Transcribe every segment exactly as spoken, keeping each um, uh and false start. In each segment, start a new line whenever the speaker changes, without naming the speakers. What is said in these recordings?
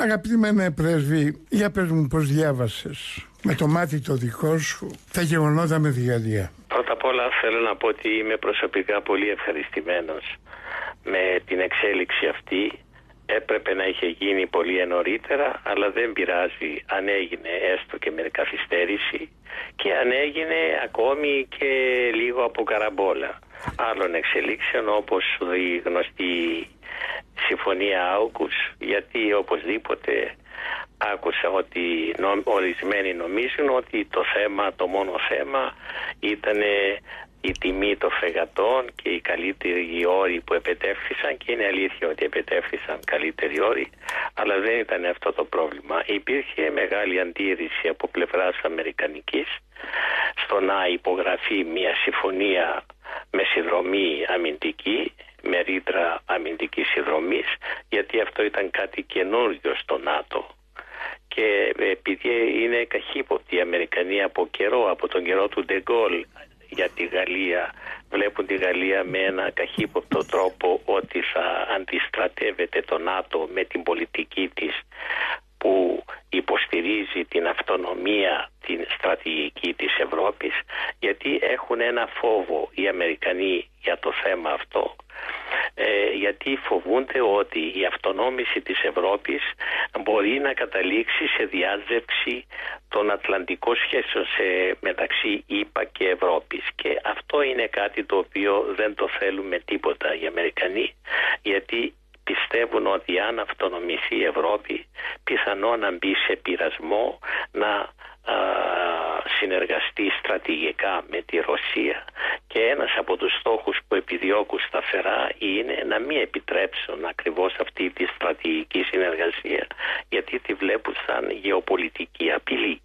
Αγαπημένε πρέσβη, για πες μου πώς διάβασες με το μάτι το δικό σου τα γεγονότα με τη Γαλλία.
Πρώτα απ' όλα θέλω να πω ότι είμαι προσωπικά πολύ ευχαριστημένος με την εξέλιξη αυτή. Έπρεπε να είχε γίνει πολύ νωρίτερα, αλλά δεν πειράζει αν έγινε έστω και με καθυστέρηση και αν έγινε ακόμη και λίγο από καραμπόλα άλλων εξελίξεων, όπως η γνωστή συμφωνία Άουκους, γιατί οπωσδήποτε άκουσα ότι νο, ορισμένοι νομίζουν ότι το θέμα, το μόνο θέμα ήταν η τιμή των φρεγατών και οι καλύτεροι όροι που επετεύχθησαν, και είναι αλήθεια ότι επετεύχθησαν καλύτεροι όροι, αλλά δεν ήταν αυτό το πρόβλημα. Υπήρχε μεγάλη αντίρρηση από πλευράς αμερικανικής στο να υπογραφεί μια συμφωνία με συνδρομή αμυντική, με ρήτρα αμυντικής συνδρομής, γιατί αυτό ήταν κάτι καινούριο στο ΝΑΤΟ. Και επειδή είναι καχύποπτοι οι Αμερικανοί από καιρό, από τον καιρό του Ντεγκόλ, για τη Γαλλία, βλέπουν τη Γαλλία με ένα καχύποπτο τρόπο ότι θα αντιστρατεύεται το ΝΑΤΟ με την πολιτική της που υποστηρίζει την αυτονομία, την στρατηγική της Ευρώπης, γιατί έχουν ένα φόβο οι Αμερικανοί για το θέμα αυτό. Ε, γιατί φοβούνται ότι η αυτονόμηση της Ευρώπης μπορεί να καταλήξει σε διάζευξη των ατλαντικών σχέσεων σε, μεταξύ ΗΠΑ και Ευρώπης, και αυτό είναι κάτι το οποίο δεν το θέλουμε τίποτα οι Αμερικανοί, γιατί πιστεύουν ότι αν αυτονομηθεί η Ευρώπη πιθανό να μπει σε πειρασμό να α, συνεργαστεί στρατηγικά με τη Ρωσία, και ένας από τους στόχους που επιδιώκουν σταθερά είναι να μην επιτρέψουν ακριβώς αυτή τη στρατηγική συνεργασία, γιατί τη βλέπουν σαν γεωπολιτική απειλή.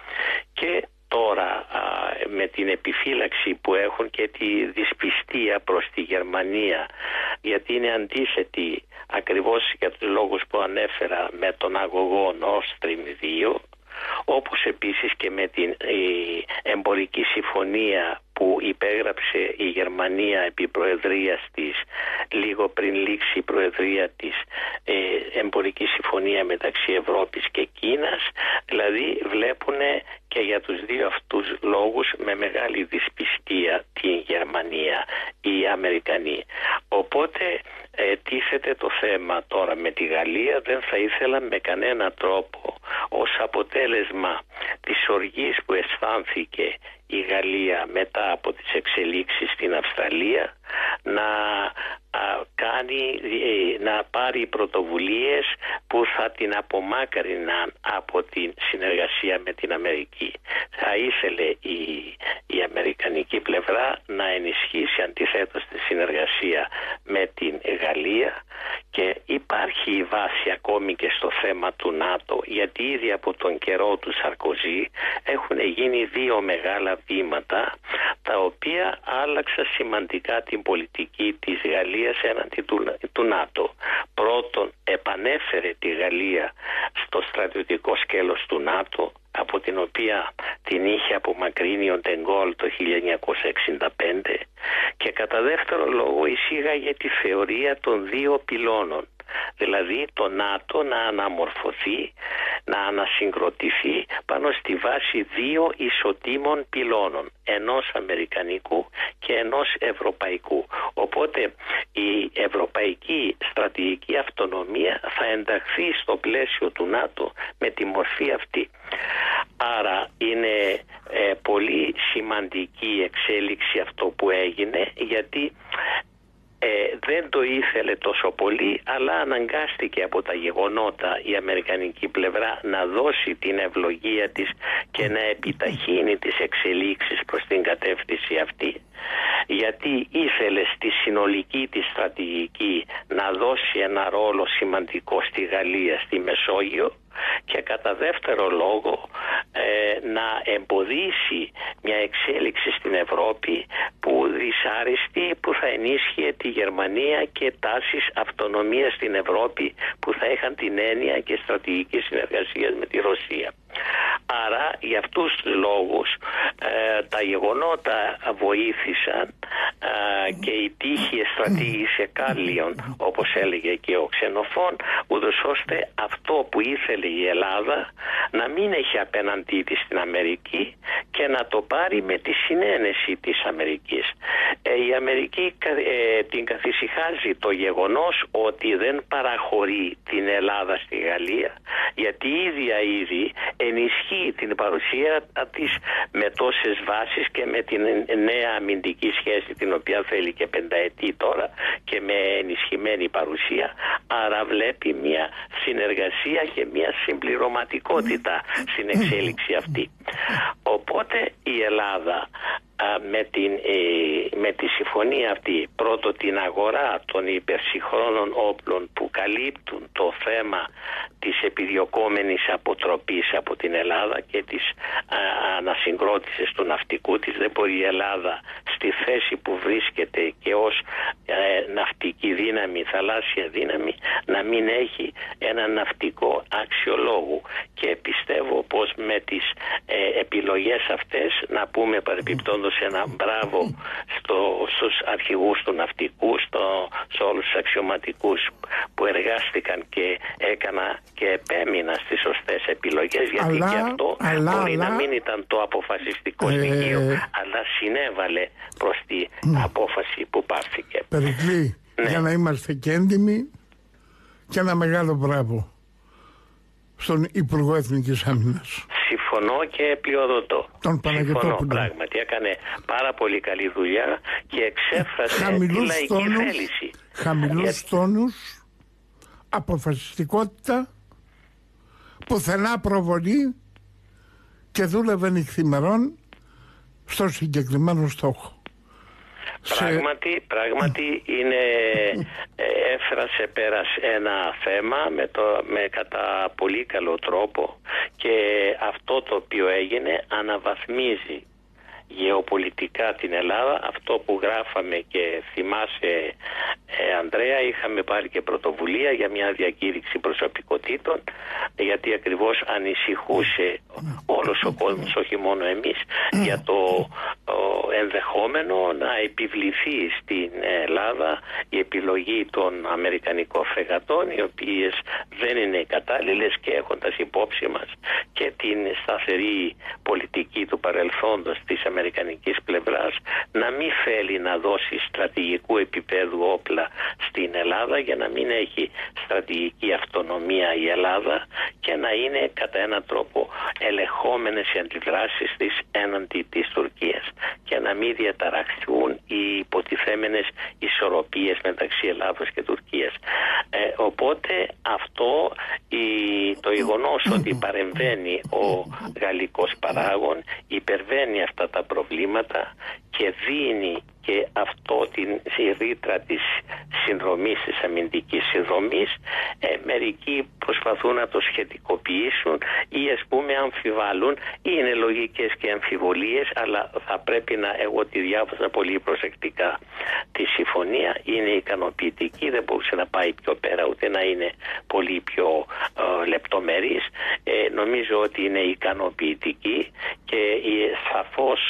Και τώρα α, με την επιφύλαξη που έχουν και τη δυσπιστία προς τη Γερμανία, γιατί είναι αντίθετη ακριβώς για τους λόγους που ανέφερα με τον αγωγό Nord Stream δύο, όπως επίσης και με την η, εμπορική συμφωνία που υπέγραψε η Γερμανία επί προεδρίας της λίγο πριν λήξει η προεδρία της, ε, εμπορική συμφωνία μεταξύ Ευρώπης και Κίνας. Δηλαδή βλέπουν και για τους δύο αυτούς λόγους με μεγάλη δυσπιστία την Γερμανία οι Αμερικανοί. Οπότε ε, τίθεται το θέμα τώρα με τη Γαλλία. Δεν θα ήθελα με κανένα τρόπο ως αποτέλεσμα της οργής που αισθάνθηκε η Γαλλία μετά από τις εξελίξεις στην Αυστραλία να α, κάνει, ε, να πάρει πρωτοβουλίες που θα την απομάκρυναν από την συνεργασία με την Αμερική. Θα ήθελε η, η αμερικανική πλευρά να ενισχύσει αντιθέτως τη συνεργασία με την Γαλλία, και υπάρχει η βάση ακόμη και στο θέμα του ΝΑΤΟ, γιατί ήδη από τον καιρό του Σαρκοζή έχουν γίνει δύο μεγάλα βήματα τα οποία άλλαξαν σημαντικά την πολιτική της Γαλλίας έναντι του, του ΝΑΤΟ. Πρώτον, επανέφερε τη Γαλλία στο στρατιωτικό σκέλος του ΝΑΤΟ, από την οποία την είχε απομακρύνει ο Ντεγκόλ το χίλια εννιακόσια εξήντα πέντε, και κατά δεύτερο λόγο εισήγαγε τη θεωρία των δύο πυλώνων, δηλαδή το ΝΑΤΟ να αναμορφωθεί, να ανασυγκροτηθεί πάνω στη βάση δύο ισοτήμων πυλώνων, ενός αμερικανικού και ενός ευρωπαϊκού. Οπότε η ευρωπαϊκή στρατηγική αυτονομία θα ενταχθεί στο πλαίσιο του ΝΑΤΟ με τη μορφή αυτή. Άρα είναι ε, πολύ σημαντική εξέλιξη αυτό που έγινε, γιατί Ε, δεν το ήθελε τόσο πολύ, αλλά αναγκάστηκε από τα γεγονότα η αμερικανική πλευρά να δώσει την ευλογία της και να επιταχύνει τις εξελίξεις προς την κατεύθυνση αυτή, γιατί ήθελε στη συνολική της στρατηγική να δώσει ένα ρόλο σημαντικό στη Γαλλία, στη Μεσόγειο, και κατά δεύτερο λόγο ε, να εμποδίσει μια εξέλιξη στην Ευρώπη που δυσάρεστη, που θα ενίσχυε τη Γερμανία και τάσεις αυτονομίας στην Ευρώπη που θα είχαν την έννοια και στρατηγική συνεργασία με τη Ρωσία. Άρα για αυτούς τους λόγους ε, τα γεγονότα βοήθησαν ε, και η τύχη στρατήγησε κάλλιον, όπως έλεγε και ο Ξενοφών, ούτως ώστε αυτό που ήθελε η Ελλάδα να μην έχει απέναντί της στην Αμερική και να το πάρει με τη συνένεση της Αμερικής. Ε, η Αμερική ε, την καθησυχάζει το γεγονός ότι δεν παραχωρεί την Ελλάδα στη Γαλλία, γιατί η ίδια ήδη ενισχύει την παρουσία της με τόσες βάσεις και με την νέα αμυντική σχέση την οποία θέλει και πενταετή τώρα και με ενισχυμένη παρουσία. Άρα βλέπει μια συνεργασία και μια συμπληρωματικότητα στην εξέλιξη αυτή. Οπότε η Ελλάδα με, την, με τη συμφωνία αυτή, πρώτο την αγορά των υπερσυγχρόνων όπλων που καλύπτουν το θέμα της επιδιωκόμενης αποτροπής από την Ελλάδα και της α, ανασυγκρότησης του ναυτικού της. Δεν μπορεί η Ελλάδα στη θέση που βρίσκεται και ως ε, ναυτική δύναμη, θαλάσσια δύναμη, να μην έχει ένα ναυτικό αξιολόγου. Και πιστεύω πως με τις ε, επιλογές αυτές, να πούμε παρεπιπτόντως ένα μπράβο στο, στους αρχηγούς του ναυτικού, στο, σε όλους τους αξιωματικούς που εργάστηκαν και έκανα και επέμεινα στις σωστές επιλογές, γιατί αλλά, και αυτό αλλά, μπορεί αλλά, να μην ήταν το αποφασιστικό ε, στοιχείο, αλλά συνέβαλε προς την ε, απόφαση που πάρθηκε.
Περικλή, ναι. Για να είμαστε και έντιμοι, και ένα μεγάλο μπράβο στον Υπουργό Εθνικής Άμυνας.
Συμφωνώ και πλειοδοτώ.
Τον
Συμφωνώ, πράγματι έκανε πάρα πολύ καλή δουλειά και εξέφρασε τη λαϊκή τόνους, θέληση.
Χαμηλούς Για... τόνους, αποφασιστικότητα, πουθενά προβολή και δούλευε νυχθημερών στο συγκεκριμένο στόχο.
Πράγματι, πράγματι είναι, έφρασε πέρας ένα θέμα με, το, με κατά πολύ καλό τρόπο, και αυτό το οποίο έγινε αναβαθμίζει γεωπολιτικά την Ελλάδα. Αυτό που γράφαμε και θυμάσαι, ε, Ανδρέα, είχαμε πάρει και πρωτοβουλία για μια διακήρυξη προσωπικότητων, γιατί ακριβώς ανησυχούσε όλος ο κόσμος, όχι μόνο εμείς, για το ο, ενδεχόμενο να επιβληθεί στην Ελλάδα η επιλογή των αμερικανικών φρεγατών, οι οποίες δεν είναι κατάλληλες, και έχοντας υπόψη μας και την σταθερή πολιτική του παρελθόντος της αμερικανικής πλευράς, να μην θέλει να δώσει στρατηγικού επίπεδου όπλα στην Ελλάδα, για να μην έχει στρατηγική αυτονομία η Ελλάδα και να είναι κατά έναν τρόπο ελεγχόμενες οι αντιδράσεις της έναντι της Τουρκίας και να μην διαταραχθούν οι υποτιθέμενες ισορροπίες μεταξύ Ελλάδος και Τουρκίας. Ε, οπότε αυτό η, το γεγονός ότι παρεμβαίνει ο γαλλικός παράγων υπερβαίνει αυτά τα προβλήματα και δίνει και αυτό την ρήτρα της συνδρομής, της αμυντικής συνδρομής. Ε, μερικοί προσπαθούν να το σχετικοποιήσουν ή ας πούμε αμφιβάλλουν. Είναι λογικές και αμφιβολίες, αλλά θα πρέπει να, εγώ τη διάβασα πολύ προσεκτικά τη συμφωνία, είναι ικανοποιητική, δεν μπορούσε να πάει πιο πέρα ούτε να είναι πολύ πιο ε, λεπτομερής. Ε, νομίζω ότι είναι ικανοποιητική και ε, σαφώς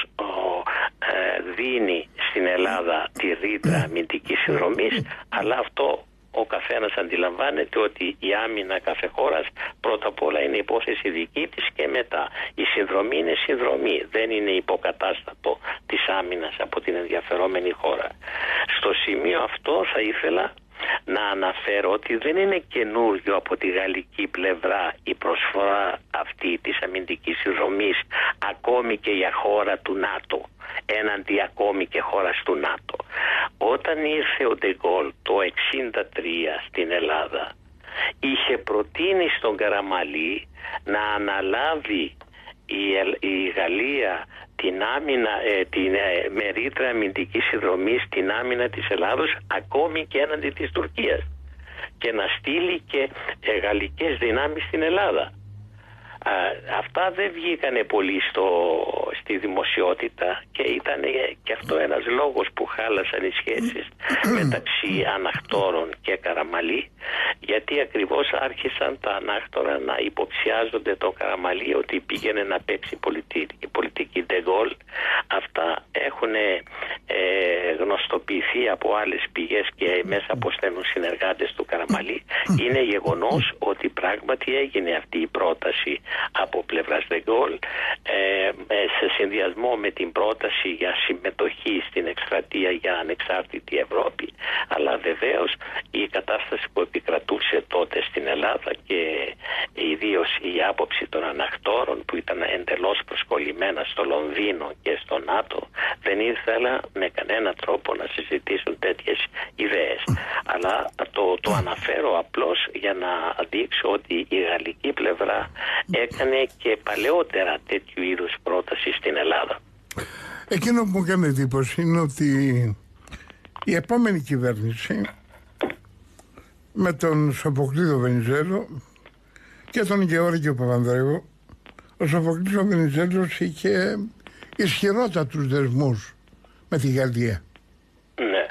ε, δίνει στην Ελλάδα τη ρήτρα αμυντικής συνδρομής, αλλά αυτό ο καθένας αντιλαμβάνεται ότι η άμυνα κάθε χώρας πρώτα απ' όλα είναι υπόθεση δική της και μετά η συνδρομή είναι συνδρομή, δεν είναι υποκατάστατο της άμυνας από την ενδιαφερόμενη χώρα. Στο σημείο αυτό θα ήθελα να αναφέρω ότι δεν είναι καινούριο από τη γαλλική πλευρά η προσφορά αυτή της αμυντικής συνδρομής, ακόμη και για χώρα του ΝΑΤΟ, έναντι ακόμη και χώρας του ΝΑΤΟ. Όταν ήρθε ο Ντεγκόλ το εξήντα τρία στην Ελλάδα, είχε προτείνει στον Καραμαλή να αναλάβει η, η Γαλλία την άμυνα, ε, την, ε, με ρήτρα αμυντικής συνδρομής την άμυνα της Ελλάδος, ακόμη και έναντι της Τουρκίας, και να στείλει και ε, γαλλικές δυνάμεις στην Ελλάδα. αυτά δεν βγήκανε πολύ στο, στη δημοσιότητα και ήταν και αυτό ένας λόγος που χάλασαν οι σχέσεις μεταξύ αναχτώρων και Καραμαλή, γιατί ακριβώς άρχισαν τα ανάχτωρα να υποψιάζονται το Καραμαλή ότι πήγαινε να παίξει πολιτική, πολιτική ντεγκόλ. Αυτά έχουν ε, γνωστοποιηθεί από άλλες πηγές και μέσα από στενούς συνεργάτες του Καραμαλή. Είναι γεγονός ότι πράγματι έγινε αυτή η πρόταση από πλευράς ντεγκόλ ε, σε συνδυασμό με την πρόταση για συμμετοχή στην εκστρατεία για ανεξάρτητη Ευρώπη, αλλά βεβαίως η κατάσταση που επικρατούσε τότε στην Ελλάδα και ιδίως η άποψη των αναχτώρων που ήταν εντελώς προσκολλημένα στο Λονδίνο και στο ΝΑΤΟ δεν ήθελα με κανένα τρόπο να συζητήσουν τέτοιες ιδέες. Αλλά το, το αναφέρω απλώς για να δείξω ότι η γαλλική πλευρά έκανε και παλαιότερα τέτοιου είδους πρόταση στην Ελλάδα.
Εκείνο που μου κάνει εντύπωση είναι ότι η επόμενη κυβέρνηση με τον Σοφοκλή Βενιζέλο και τον Γεώργιο Παπανδρέου, ο Σοφοκλής ο Βενιζέλος είχε ισχυρότατους δεσμούς με τη Γαλλία.
Ναι.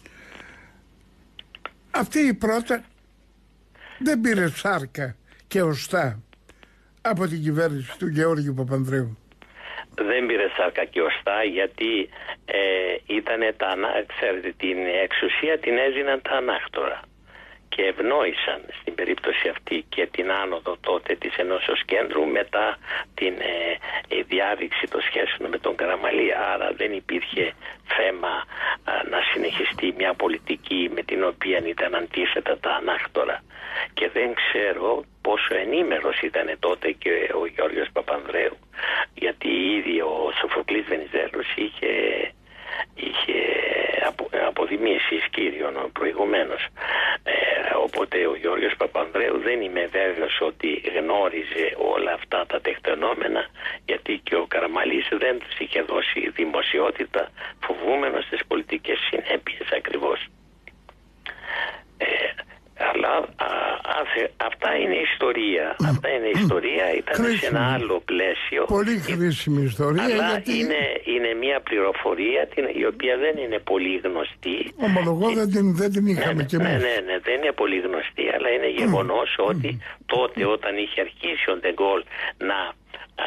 Αυτή η πρώτα δεν πήρε σάρκα και οστά από την κυβέρνηση του Γεώργιου Παπανδρέου.
Δεν πήρε σάρκα και οστά γιατί ε, ήτανε τα, ξέρετε, την εξουσία την έζηναν τα ανάχτωρα και ευνόησαν στην περίπτωση αυτή και την άνοδο τότε της Ενώσεως Κέντρου μετά την ε, διάδειξη των σχέσεων με τον Καραμαλή. Άρα δεν υπήρχε θέμα α, να συνεχιστεί μια πολιτική με την οποία ήταν αντίθετα τα ανάχτωρα. Και δεν ξέρω πόσο ενήμερος ήταν τότε και ο Γιώργος Παπανδρέου, γιατί ήδη ο Σοφοκλής Βενιζέλος είχε, είχε απο, αποδημήσει Κύριον προηγουμένως. Ε, οπότε ο Γιώργος Παπανδρέου δεν είμαι βέβαιος ότι γνώριζε όλα αυτά τα τεκτενόμενα, γιατί και ο Καραμαλής δεν τους είχε δώσει δημοσιότητα, φοβούμενος τις πολιτικές συνέπειες ακριβώς. Ε, αλλά α, α, αυτά είναι ιστορία. Mm. Αυτά είναι ιστορία, ήταν χρήσιμη. Σε ένα άλλο πλαίσιο.
Πολύ χρήσιμη ιστορία.
Αλλά
γιατί...
είναι, είναι μια πληροφορία την, η οποία δεν είναι πολύ γνωστή.
Ομολογώ δεν την, δεν την είχαμε
ναι,
κι εμείς.
Ναι, ναι, ναι, δεν είναι πολύ γνωστή, αλλά είναι γεγονός mm. ότι mm. τότε όταν είχε αρχίσει ο Ντεγκόλ να α,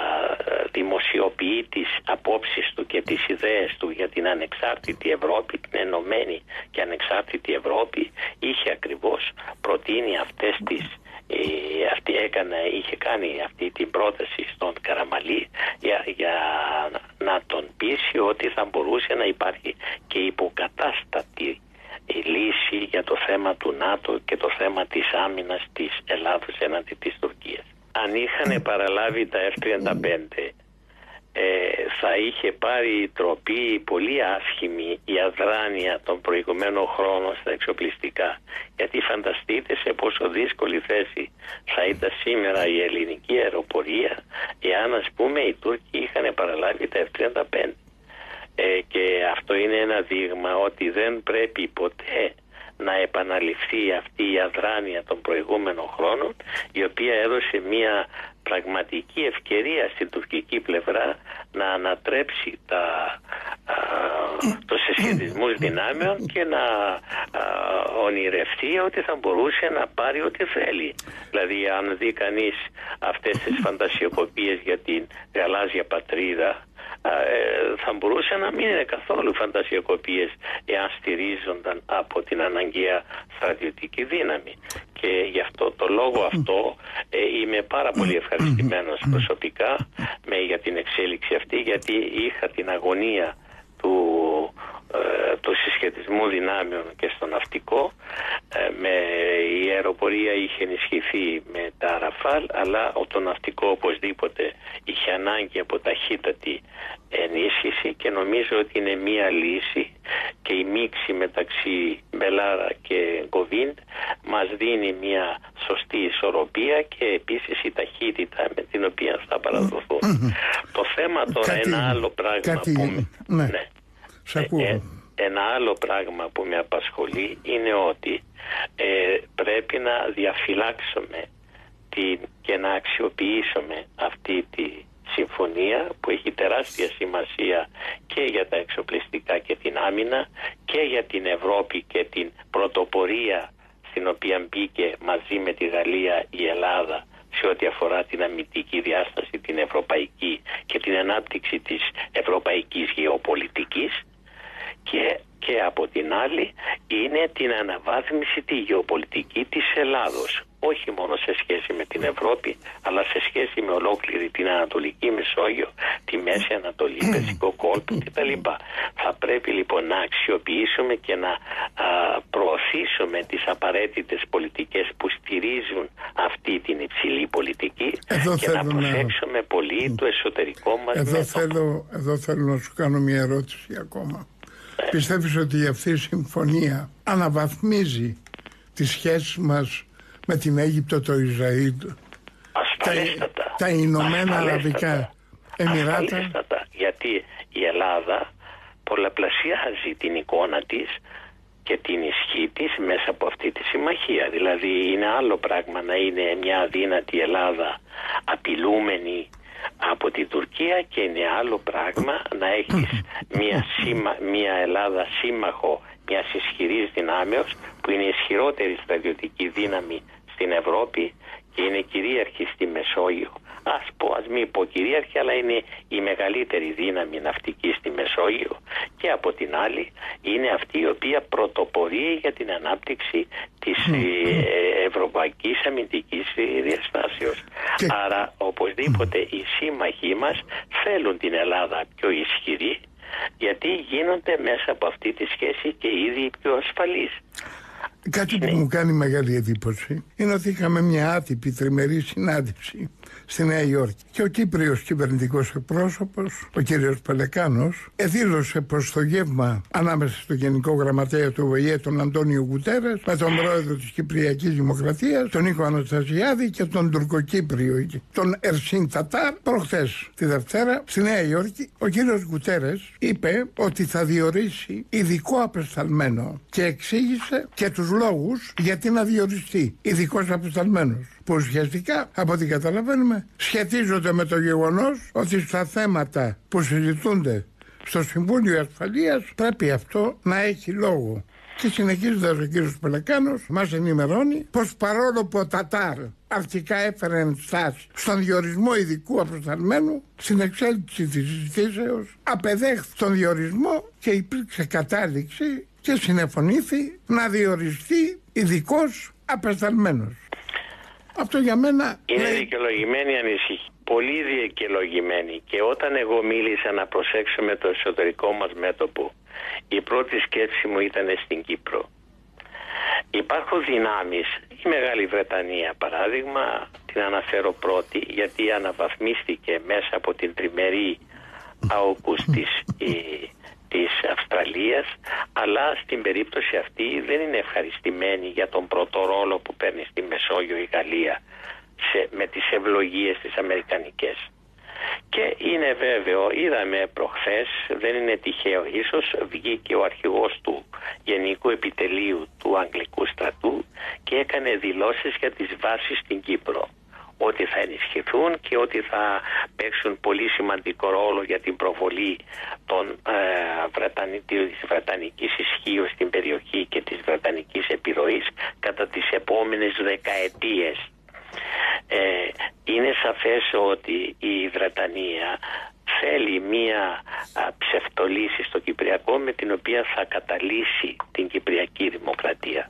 δημοσιοποιεί τις απόψεις του και τις ιδέες του για την ανεξάρτητη Ευρώπη, την ενωμένη και ανεξάρτητη Ευρώπη, είχε ακριβώς προτείνει αυτές τις ε, αυτή έκανε, είχε κάνει αυτή την πρόταση στον Καραμαλή για, για να τον πείσει ότι θα μπορούσε να υπάρχει και υποκατάστατη η λύση για το θέμα του ΝΑΤΟ και το θέμα της άμυνας της Ελλάδος έναντι της Τουρκίας. Αν είχαν παραλάβει τα εφ τριάντα πέντε ε, θα είχε πάρει τροπή πολύ άσχημη η αδράνεια των προηγουμένων χρόνων στα εξοπλιστικά. Γιατί φανταστείτε σε πόσο δύσκολη θέση θα ήταν σήμερα η ελληνική αεροπορία εάν, ας πούμε, οι Τούρκοι είχαν παραλάβει τα εφ τριάντα πέντε. Ε, και αυτό είναι ένα δείγμα ότι δεν πρέπει ποτέ να επαναληφθεί αυτή η αδράνεια των προηγούμενων χρόνων, η οποία έδωσε μια πραγματική ευκαιρία στην τουρκική πλευρά να ανατρέψει τα, α, τους συσχετισμούς δυνάμεων και να α, ονειρευτεί ότι θα μπορούσε να πάρει ό,τι θέλει. Δηλαδή, αν δει κανείς αυτές τις φαντασιοκοπίες για την γαλάζια πατρίδα, θα μπορούσε να μην είναι καθόλου φαντασιοκοπίες εάν στηρίζονταν από την αναγκαία στρατιωτική δύναμη. Και γι' αυτό το λόγο αυτό ε, είμαι πάρα πολύ ευχαριστημένος προσωπικά με, για την εξέλιξη αυτή, γιατί είχα την αγωνία του, ε, του συσχετισμού δυνάμεων και στο ναυτικό. Ε, με, η αεροπορία είχε ενισχυθεί με τα Ραφάλ, αλλά το ναυτικό οπωσδήποτε είχε ανάγκη από ταχύτατη ενίσχυση, και νομίζω ότι είναι μία λύση και η μίξη μεταξύ Μπελάρα και Γκοβίντ μας δίνει μία σωστή ισορροπία και επίσης η ταχύτητα με την οποία θα παραδοθούν. Το θέμα τώρα, κάτι, ένα άλλο πράγμα
κάτι,
που...
Ναι.
Ναι. Ε, ένα άλλο πράγμα που με απασχολεί είναι ότι ε, πρέπει να διαφυλάξουμε την, και να να αξιοποιήσουμε αυτή τη συμφωνία που έχει τεράστια σημασία και για τα εξοπλιστικά και την άμυνα και για την Ευρώπη και την πρωτοπορία στην οποία μπήκε μαζί με τη Γαλλία η Ελλάδα σε ό,τι αφορά την αμυντική διάσταση, την ευρωπαϊκή και την ανάπτυξη της ευρωπαϊκής γεωπολιτικής, και, και από την άλλη είναι την αναβάθμιση τη γεωπολιτική της Ελλάδος, όχι μόνο σε σχέση με την Ευρώπη, αλλά σε σχέση με ολόκληρη την Ανατολική Μεσόγειο, τη Μέση Ανατολή, Περσικό κόλπο κτλ. Θα πρέπει λοιπόν να αξιοποιήσουμε και να α, προωθήσουμε τις απαραίτητες πολιτικές που στηρίζουν αυτή την υψηλή πολιτική. Εδώ και να προσέξουμε να... πολύ το εσωτερικό μας
εδώ
μέτωπο.
Θέλω, εδώ θέλω να σου κάνω μια ερώτηση ακόμα. Ε. Πιστεύεις ότι αυτή η συμφωνία αναβαθμίζει τις σχέσεις μας με την Αίγυπτο, το Ισραήλ, τα, τα Ηνωμένα Αραβικά Εμιράτα?
Ασφαλέστατα, γιατί η Ελλάδα πολλαπλασιάζει την εικόνα της και την ισχύ της μέσα από αυτή τη συμμαχία. Δηλαδή είναι άλλο πράγμα να είναι μια αδύνατη Ελλάδα απειλούμενη από την Τουρκία και είναι άλλο πράγμα να έχεις μια, σύμα, μια Ελλάδα σύμμαχο μιας ισχυρής δυνάμεως που είναι η ισχυρότερη στρατιωτική δύναμη στην Ευρώπη και είναι κυρίαρχη στη Μεσόγειο. Ας πω, ας μην πω κυρίαρχη, αλλά είναι η μεγαλύτερη δύναμη ναυτική στη Μεσόγειο, και από την άλλη είναι αυτή η οποία πρωτοπορεί για την ανάπτυξη της mm. ε, ευρωπαϊκής αμυντικής διαστάσεως. Και... Άρα οπωσδήποτε οι σύμμαχοί μας θέλουν την Ελλάδα πιο ισχυρή, γιατί γίνονται μέσα από αυτή τη σχέση και ήδη πιο ασφαλείς.
Κάτι που μου κάνει μεγάλη εντύπωση είναι ότι είχαμε μια άτυπη τριμερή συνάντηση στη Νέα Υόρκη και ο Κύπριος κυβερνητικός εκπρόσωπος, ο κύριος Πελεκάνος, δήλωσε προς το γεύμα ανάμεσα στο Γενικό Γραμματέα του Ο Ε Ε, τον Αντώνιο Γκουτέρες, με τον πρόεδρο της Κυπριακής Δημοκρατίας, τον Νίκο Αναστασιάδη, και τον Τουρκοκύπριο, τον Ερσίν Τατάρ, προχθές τη Δευτέρα στη Νέα Υόρκη. Ο κύριος Γκουτέρες είπε ότι θα διορίσει ειδικό απεσταλμένο και εξήγησε και τους λόγους γιατί να διοριστεί ειδικός απεσταλμένος, που ουσιαστικά, από ό,τι καταλαβαίνουμε, σχετίζονται με το γεγονός ότι στα θέματα που συζητούνται στο Συμβούλιο Ασφαλείας πρέπει αυτό να έχει λόγο. Και συνεχίζοντας, ο κύριος Πελεκάνος μας ενημερώνει πως παρόλο που ο Τατάρ αρχικά έφερε ενστάσεις στον διορισμό ειδικού απεσταλμένου, στην εξέλιξη της συζητήσεως απεδέχθη τον διορισμό και υπήρξε κατάληξη και συνεφωνήθη να διοριστεί ειδικός απεσταλμένος. Αυτό για μένα
είναι
λέει...
δικαιολογημένη ανησυχία. Πολύ δικαιολογημένη. Και όταν εγώ μίλησα να προσέξουμε το εσωτερικό μας μέτωπο, η πρώτη σκέψη μου ήταν στην Κύπρο. Υπάρχουν δυνάμεις, η Μεγάλη Βρετανία παράδειγμα, την αναφέρω πρώτη, γιατί αναβαθμίστηκε μέσα από την τριμερή άοκους της, η, της Αυστραλίας, αλλά στην περίπτωση αυτή δεν είναι ευχαριστημένη για τον πρώτο ρόλο που παίρνει στη Μεσόγειο η Γαλλία σε, με τις ευλογίες τις αμερικανικές. Και είναι βέβαιο, είδαμε προχθές, δεν είναι τυχαίο ίσως, βγήκε ο αρχηγός του Γενικού Επιτελείου του Αγγλικού Στρατού και έκανε δηλώσεις για τις βάσεις στην Κύπρο, ότι θα ενισχυθούν και ότι θα παίξουν πολύ σημαντικό ρόλο για την προβολή των, ε, Βρετανι... της βρετανικής ισχύως στην περιοχή και της βρετανικής επιρροής κατά τις επόμενες δεκαετίες. Ε, είναι σαφές ότι η Βρετανία θέλει μία α, ψευτολύση στο Κυπριακό με την οποία θα καταλύσει την Κυπριακή Δημοκρατία.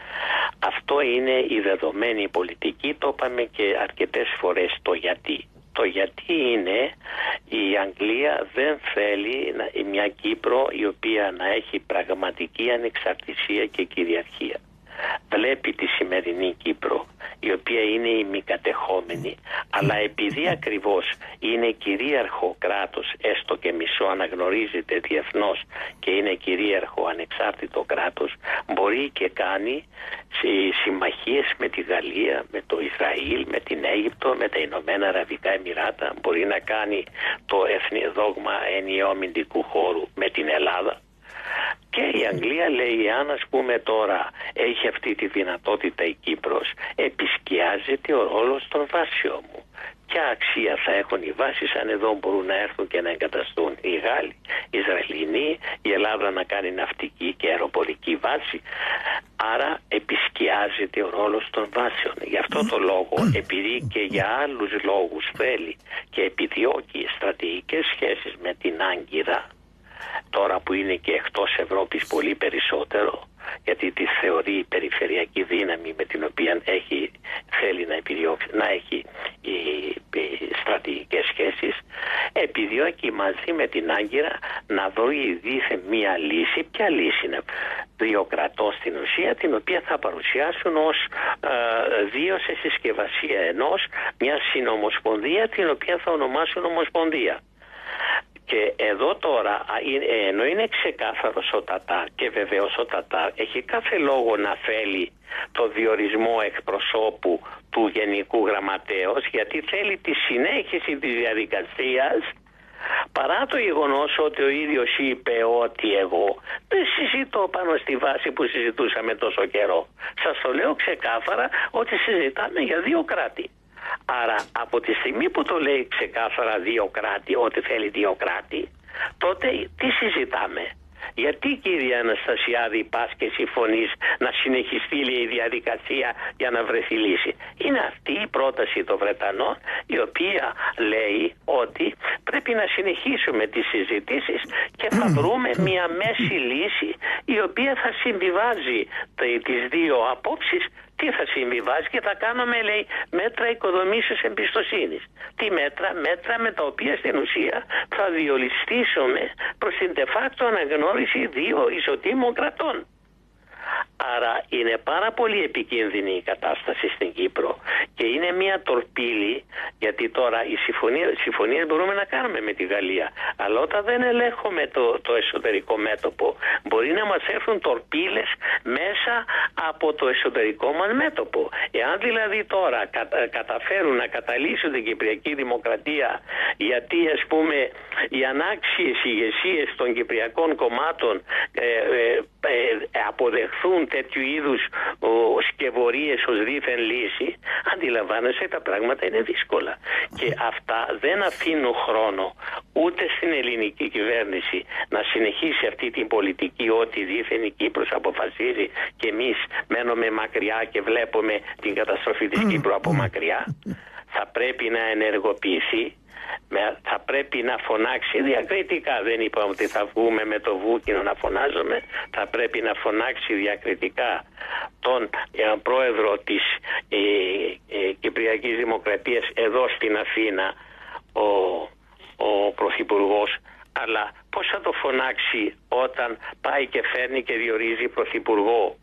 Αυτό είναι η δεδομένη πολιτική, το είπαμε και αρκετές φορές το γιατί. Το γιατί είναι η Αγγλία δεν θέλει να, μια Κύπρο η οποία να έχει πραγματική ανεξαρτησία και κυριαρχία. Βλέπει τη σημερινή Κύπρο, η οποία είναι ημικατεχόμενη, αλλά επειδή ακριβώς είναι κυρίαρχο κράτος, έστω και μισό αναγνωρίζεται διεθνώς και είναι κυρίαρχο ανεξάρτητο κράτος, μπορεί και κάνει συμμαχίες με τη Γαλλία, με το Ισραήλ, με την Αίγυπτο, με τα Ηνωμένα Αραβικά Εμιράτα, μπορεί να κάνει το εθνικό δόγμα ενιαίου αμυντικού χώρου με την Ελλάδα. Και η η Αγγλία λέει, αν ας πούμε τώρα έχει αυτή τη δυνατότητα η Κύπρος, επισκιάζεται ο ρόλος των βάσεων μου. Ποια αξία θα έχουν οι βάσεις αν εδώ μπορούν να έρθουν και να εγκαταστούν οι Γάλλοι, οι Ισραηλινοί, η Ελλάδα να κάνει ναυτική και αεροπορική βάση. Άρα επισκιάζεται ο ρόλος των βάσεων. Γι' αυτό το λόγο, επειδή και για άλλους λόγους θέλει και επιδιώκει στρατηγικές σχέσεις με την Άγκυρα, τώρα που είναι και εκτός Ευρώπης πολύ περισσότερο, γιατί τη θεωρεί περιφερειακή δύναμη με την οποία έχει, θέλει να, επιδιώξει, να έχει οι, οι στρατηγικές σχέσεις, επιδιώκει μαζί με την Άγκυρα να βρει δίθεν μία λύση. Ποια λύση είναι? Δύο κρατών στην ουσία, την οποία θα παρουσιάσουν ως ε, δύο σε συσκευασία ενός, μια συνομοσπονδία την οποία θα ονομάσουν Ομοσπονδία. Και εδώ τώρα, ενώ είναι ξεκάθαρος ο Τατάρ, και βεβαίως ο Τατάρ έχει κάθε λόγο να θέλει το διορισμό εκπροσώπου του Γενικού Γραμματέως, γιατί θέλει τη συνέχιση της διαδικασίας, παρά το γεγονός ότι ο ίδιος είπε ότι εγώ δεν συζητώ πάνω στη βάση που συζητούσαμε τόσο καιρό. Σας το λέω ξεκάθαρα ότι συζητάμε για δύο κράτη. Άρα από τη στιγμή που το λέει ξεκάθαρα δύο κράτη, ότι θέλει δύο κράτη, τότε τι συζητάμε? Γιατί, κύριε Αναστασιάδη, πας και συμφωνείς να συνεχιστεί η διαδικασία για να βρεθεί λύση? Είναι αυτή η πρόταση των Βρετανών, η οποία λέει ότι πρέπει να συνεχίσουμε τις συζητήσεις και θα βρούμε μια μέση λύση η οποία θα συμβιβάζει τις δύο απόψεις. Τι θα συμβιβάζει? Και θα κάνουμε, λέει, μέτρα οικοδομήσεως εμπιστοσύνης. Τι μέτρα? Μέτρα με τα οποία στην ουσία θα διολιστήσουμε προς την de facto αναγνώριση δύο ισοτήμων κρατών. Άρα είναι πάρα πολύ επικίνδυνη η κατάσταση στην Κύπρο και είναι μια τορπίλη, γιατί τώρα οι συμφωνίες, συμφωνίες μπορούμε να κάνουμε με τη Γαλλία, αλλά όταν δεν ελέγχουμε το, το εσωτερικό μέτωπο, μπορεί να μας έρθουν τορπίλες μέσα από το εσωτερικό μας μέτωπο. Εάν δηλαδή τώρα κατα, καταφέρουν να καταλύσουν την Κυπριακή Δημοκρατία, γιατί ας πούμε οι ανάξιες ηγεσίες των Κυπριακών κομμάτων ε, ε, ε, αποδεχθούν τέτοιου είδους ο, σκευωρίες ως δίθεν λύση, αντιλαμβάνεσαι, τα πράγματα είναι δύσκολα. Και αυτά δεν αφήνουν χρόνο ούτε στην ελληνική κυβέρνηση να συνεχίσει αυτή την πολιτική ότι δίθεν η Κύπρος αποφασίζει και εμείς μένουμε μακριά και βλέπουμε την καταστροφή της Κύπρου από μακριά. Θα πρέπει να ενεργοποιηθεί, θα πρέπει να φωνάξει διακριτικά. Δεν είπαμε ότι θα βγούμε με το βούκινο να φωνάζουμε. Θα πρέπει να φωνάξει διακριτικά τον ε, πρόεδρο της ε, ε, Κυπριακής Δημοκρατίας εδώ στην Αθήνα, ο, ο Πρωθυπουργός. Αλλά πώς θα το φωνάξει όταν πάει και φέρνει και διορίζει Πρωθυπουργό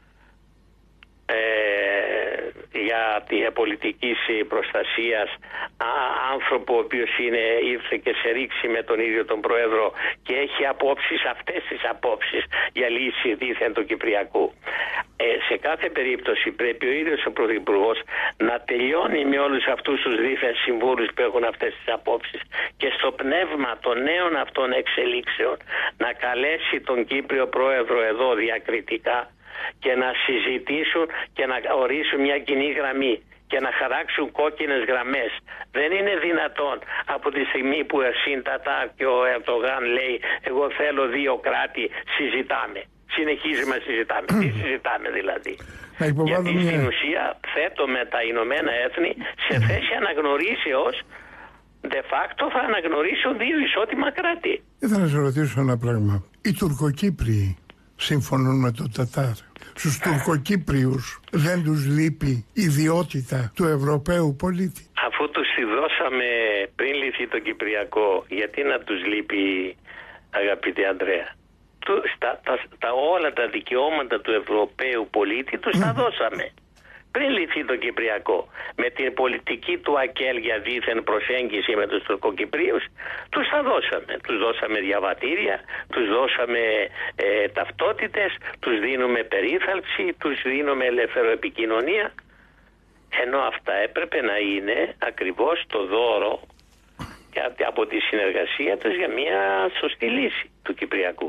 Ε, για την πολιτική προστασίας άνθρωπο ο οποίος είναι, ήρθε και σε ρήξη με τον ίδιο τον Πρόεδρο και έχει απόψεις, αυτές τις απόψεις για λύση δίθεν του Κυπριακού. Ε, σε κάθε περίπτωση πρέπει ο ίδιος ο Πρωθυπουργός να τελειώνει με όλους αυτούς τους δίθεν συμβούλους που έχουν αυτές τις απόψεις και στο πνεύμα των νέων αυτών εξελίξεων να καλέσει τον Κύπριο Πρόεδρο εδώ διακριτικά και να συζητήσουν και να ορίσουν μια κοινή γραμμή και να χαράξουν κόκκινες γραμμές. Δεν είναι δυνατόν από τη στιγμή που ο Σίντατα και ο Ερντογάν λέει εγώ θέλω δύο κράτη, συζητάμε. Συνεχίζουμε να συζητάμε. Τι συζητάμε δηλαδή? Γιατί μια... στην ουσία θέτουμε τα Ηνωμένα Έθνη σε θέση αναγνωρίσεως, de facto θα αναγνωρίσουν δύο ισότιμα κράτη.
Ήθελα να σε ρωτήσω ένα πράγμα. Οι Τουρκοκύπριοι συμφωνούν με τον Τατάρ? Στους Τουρκοκύπριους δεν τους λείπει ιδιότητα του Ευρωπαίου πολίτη?
Αφού τους τη δώσαμε πριν λυθεί το Κυπριακό, γιατί να τους λείπει, αγαπητέ Ανδρέα? Του, στα, τα, τα, όλα τα δικαιώματα του Ευρωπαίου πολίτη τους τα δώσαμε πριν λυθεί το Κυπριακό. Με την πολιτική του ΑΚΕΛ για δίθεν προσέγγιση με τους Τουρκοκυπρίους τους τα δώσαμε. Τους δώσαμε διαβατήρια, τους δώσαμε ε, ταυτότητες, τους δίνουμε περίθαλψη, τους δίνουμε ελευθεροεπικοινωνία. Ενώ αυτά έπρεπε να είναι ακριβώς το δώρο από τη συνεργασία τους για μια σωστή λύση του Κυπριακού.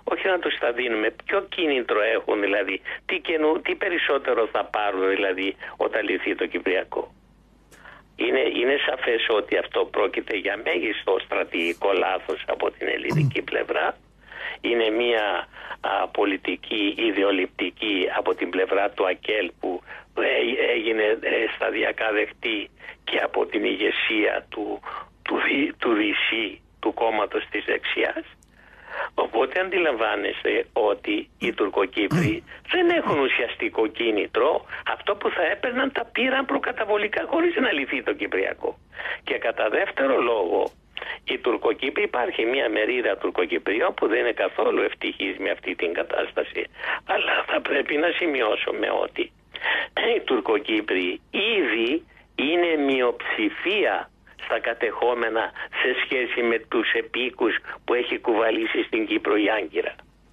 όχι να τους τα δίνουμε. Ποιο κίνητρο έχουν δηλαδή, τι, καινού, τι περισσότερο θα πάρουν δηλαδή όταν λυθεί το Κυπριακό. Είναι, είναι σαφές ότι αυτό πρόκειται για μέγιστο στρατηγικό λάθος από την ελληνική πλευρά. Είναι μια α, πολιτική ιδεολειπτική από την πλευρά του ΑΚΕΛ που ε, έγινε ε, σταδιακά δεκτή και από την ηγεσία του, του, του, του ΔΥΣΥ, του κόμματος της δεξιάς. Οπότε αντιλαμβάνεστε ότι οι Τουρκοκύπροι δεν έχουν ουσιαστικό κίνητρο. Αυτό που θα έπαιρναν τα πήραν προκαταβολικά χωρίς να λυθεί το Κυπριακό. Και κατά δεύτερο λόγο, οι Τουρκοκύπροι, υπάρχει μια μερίδα Τουρκοκυπρίων που δεν είναι καθόλου ευτυχής με αυτή την κατάσταση. Αλλά θα πρέπει να σημειώσουμε ότι οι Τουρκοκύπροι ήδη είναι μειοψηφία στα κατεχόμενα σε σχέση με τους επίκους που έχει κουβαλήσει στην Κύπρο η Άγκυρα.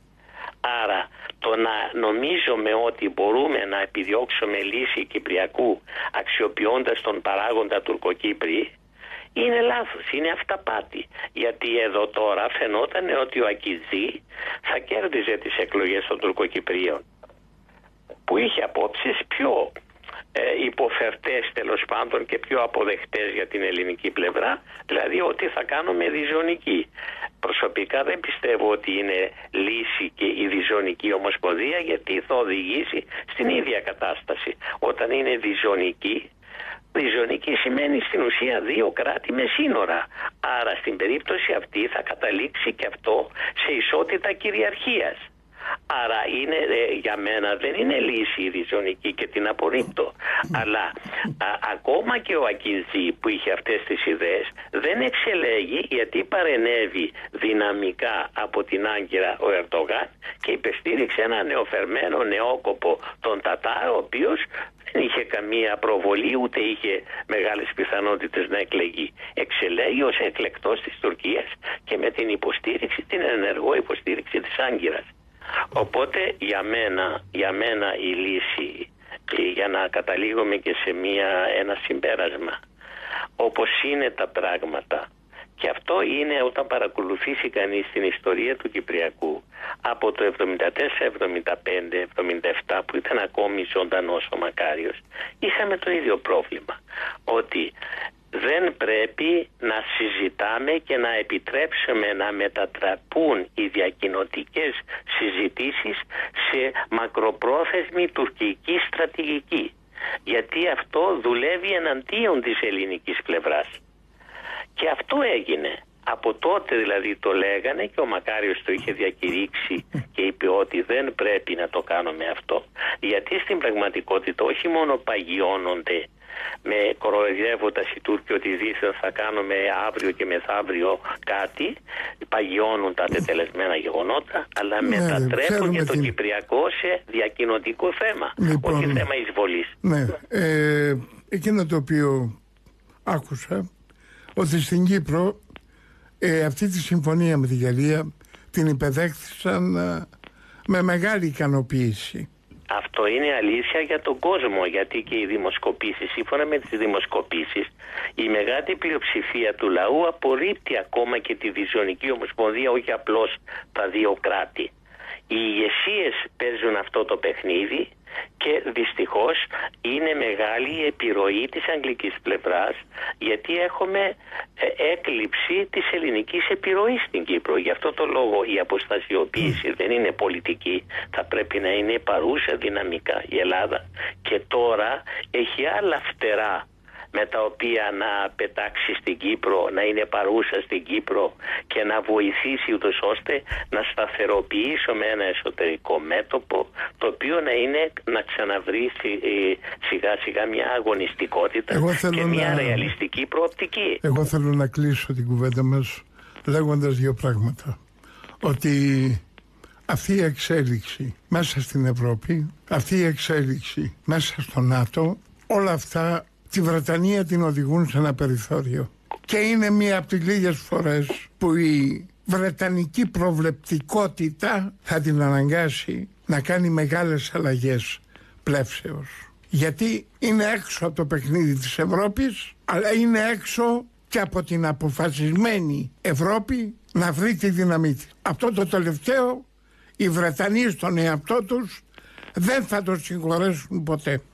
Άρα το να νομίζουμε ότι μπορούμε να επιδιώξουμε λύση Κυπριακού αξιοποιώντας τον παράγοντα Τουρκοκύπρη είναι λάθος, είναι αυταπάτη. Γιατί εδώ τώρα φαινόταν ότι ο Ακιτζή θα κέρδιζε τις εκλογές των Τουρκοκυπρίων, που είχε απόψεις πιο ε, υποφερτές τέλος πάντων και πιο αποδεκτές για την ελληνική πλευρά, δηλαδή ότι θα κάνουμε διζωνική. Προσωπικά δεν πιστεύω ότι είναι λύση και η διζωνική ομοσπονδία, γιατί θα οδηγήσει στην ίδια κατάσταση. Όταν είναι διζωνική, διζωνική σημαίνει στην ουσία δύο κράτη με σύνορα. Άρα στην περίπτωση αυτή θα καταλήξει και αυτό σε ισότητα κυριαρχίας. Άρα είναι, ε, για μένα δεν είναι λύση η διζωνική και την απορρίπτω. Αλλά α, ακόμα και ο Ακιτζή που είχε αυτές τις ιδέες δεν εξελέγει, γιατί παρενέβη δυναμικά από την Άγκυρα ο Ερντογάν και υπεστήριξε ένα νεοφερμένο νεόκοπο τον Τατάρ, ο οποίος δεν είχε καμία προβολή ούτε είχε μεγάλες πιθανότητες να εκλεγεί. Εξελέγει ως εκλεκτός της Τουρκίας και με την υποστήριξη, την ενεργό υποστήριξη της Άγκυρας. Οπότε για μένα, για μένα η λύση, για να καταλήγουμε και σε μια, ένα συμπέρασμα, όπως είναι τα πράγματα, και αυτό είναι όταν παρακολουθήσει κανείς την ιστορία του Κυπριακού από το εβδομήντα τέσσερα, εβδομήντα πέντε, εβδομήντα επτά που ήταν ακόμη ζωντανός ο Μακάριος, είχαμε το ίδιο πρόβλημα, ότι δεν πρέπει να συζητάμε και να επιτρέψουμε να μετατραπούν οι διακοινωτικές συζητήσεις σε μακροπρόθεσμη τουρκική στρατηγική. Γιατί αυτό δουλεύει εναντίον της ελληνικής πλευράς. Και αυτό έγινε. Από τότε δηλαδή το λέγανε και ο Μακάριος το είχε διακηρύξει και είπε ότι δεν πρέπει να το κάνουμε αυτό. Γιατί στην πραγματικότητα όχι μόνο παγιώνονται με κοροϊδεύοντας οι Τούρκοι ότι δήθεν θα κάνουμε αύριο και μεθαύριο κάτι, παγιώνουν τα τετελεσμένα γεγονότα, αλλά ναι, μετατρέπουν και το την... Κυπριακό σε διακοινωτικό θέμα, λοιπόν, όχι θέμα εισβολής.
Ναι, ε, εκείνο το οποίο άκουσα, ότι στην Κύπρο ε, αυτή τη συμφωνία με τη Γαλλία την υπεδέχθησαν ε, με μεγάλη ικανοποίηση.
Αυτό είναι αλήθεια για τον κόσμο, γιατί και οι δημοσκοπήσεις, σύμφωνα με τις δημοσκοπήσεις, η μεγάλη πλειοψηφία του λαού απορρίπτει ακόμα και τη διζωνική ομοσπονδία, όχι απλώς τα δύο κράτη. Οι ηγεσίες παίζουν αυτό το παιχνίδι και δυστυχώς είναι μεγάλη η επιρροή της αγγλικής πλευράς, γιατί έχουμε έκλειψη της ελληνικής επιρροής στην Κύπρο. Γι' αυτό το λόγο η αποστασιοποίηση δεν είναι πολιτική, θα πρέπει να είναι παρούσα δυναμικά η Ελλάδα, και τώρα έχει άλλα φτερά με τα οποία να πετάξει στην Κύπρο, να είναι παρούσα στην Κύπρο και να βοηθήσει ούτως ώστε να σταθεροποιήσουμε ένα εσωτερικό μέτωπο, το οποίο να είναι να ξαναβρει σιγά σιγά μια αγωνιστικότητα και μια να... ρεαλιστική προοπτική.
Εγώ θέλω να κλείσω την κουβέντα μας λέγοντας δύο πράγματα. Ότι αυτή η εξέλιξη μέσα στην Ευρώπη, αυτή η εξέλιξη μέσα στο ΝΑΤΟ, όλα αυτά τη Βρετανία την οδηγούν σε ένα περιθώριο. Και είναι μία από τις λίγες φορές που η βρετανική προβλεπτικότητα θα την αναγκάσει να κάνει μεγάλες αλλαγές πλεύσεως. Γιατί είναι έξω από το παιχνίδι της Ευρώπης, αλλά είναι έξω και από την αποφασισμένη Ευρώπη να βρει τη δύναμή της. Αυτό το τελευταίο οι Βρετανοί στον εαυτό τους δεν θα το συγχωρέσουν ποτέ.